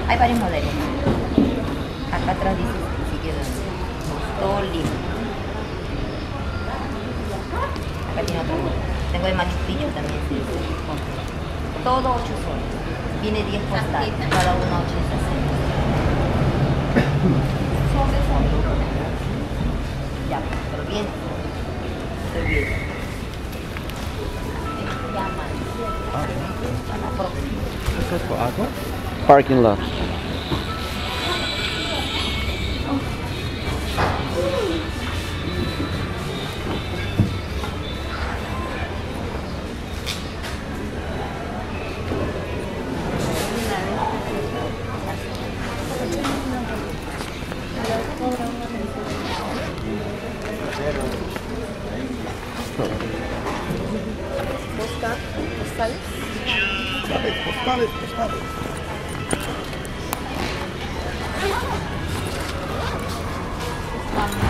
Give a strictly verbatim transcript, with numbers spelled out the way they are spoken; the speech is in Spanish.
Hay varios modelos. Acá atrás dice si quieren todo lima. Acá tiene otro. Tengo de maíz pillo también. Sí. Todo ocho soles. Viene diez postales. Cada uno ochenta centavos. Son de fondo. Ya, pero bien. Estoy bien. ¿Eso es por agua? Parking lot. ¿Postales? Postales, postales. Vamos.